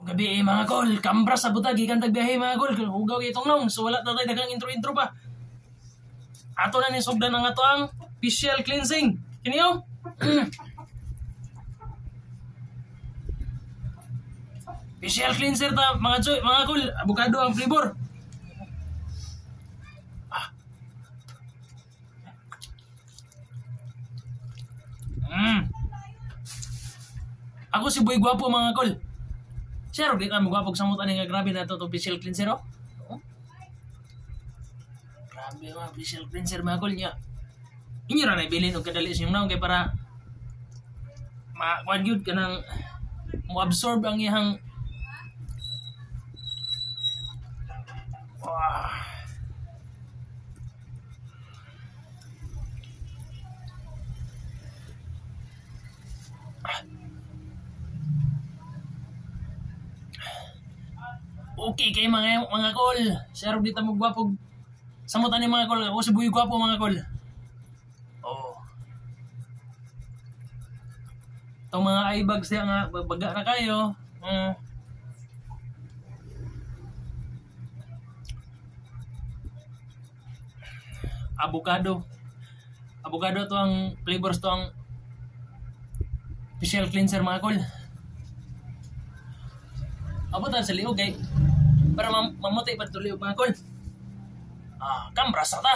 Gabi mga kol, kambras sa butagi kan tagbiyahe mga kol. Hugaw itong nong, so wala na tayo dagang intro-intro pa. Ato na ni sugdan ang ato ang facial cleansing. Kiniyo? Facial cleanser ta mga choy, mga kol, avocado ang flavor. Ako si Boy Guapo mga kol. Sir, di ka mo gwapog samot ani nga grabe na to facial cleanser oh. Grabe mga facial cleanser mga kol niya. Inyo ra na ibilin og kadali sa inyong naong kay para ma-kuan gyud kanang mo absorb ang iyang Okay kay mga kol. Sir, di ta mo gwapog samot ani mga kol. Ako si Boy Guapo mga kol. Oh. Itong mga eye bags diya nga baga na kayo. Avocado. Avocado to ang flavors to ang facial cleanser mga kol. Abo ta sa liog kay para mamutay pa tuloy mga kol. Kambras ta.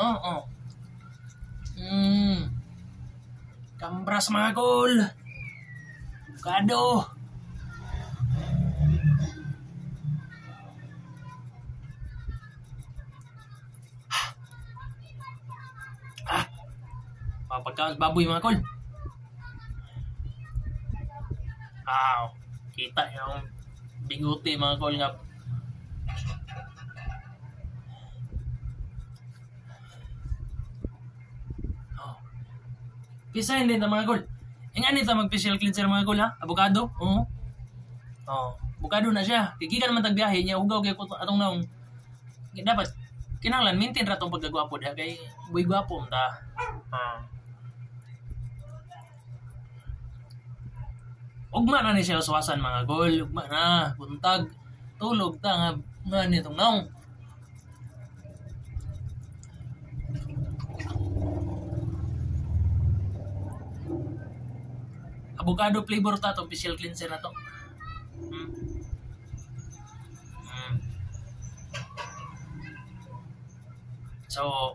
Kambras mga kol. Avocado. Pagkaon baboy mga kol. Kita yung bigote mga kol nga. Pisahin din ta mga kol. Ingani ta mag facial cleanser mga kol ha? Avocado. Avocado na siya. Kikikan naman tagbiyahe niya. Ugaw kay atong naong. Dapat kinahanglan maintain ra tong pagkagwapo diha kay Boy Guapo ta. Ugma na ni siya uswasan mga kol. Ugma na. Buntag. Tulog ta nga nitong naong. Avocado flavor ta itong facial cleanser na to. So,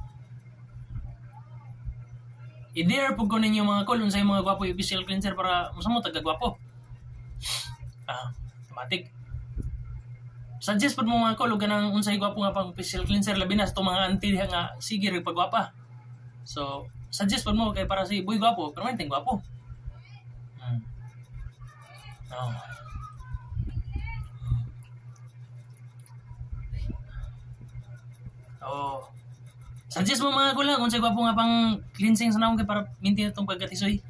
i-dare po ko ninyo mga kol unsay mga gwapo yung facial cleanser para masamot tagagwapo. Automatic. Suggest po mo mga kol ug ganang unsay gwapo nga pang facial cleanser labi na sa itong mga auntie nga sige rin pagwapa. So, suggest po mo kay para si Boy Guapo, pero may ting gwapo. Suggest mo mga kulang kung sa gwapo nga pang cleansing sa naong kay para maintain itong pagkatisoy.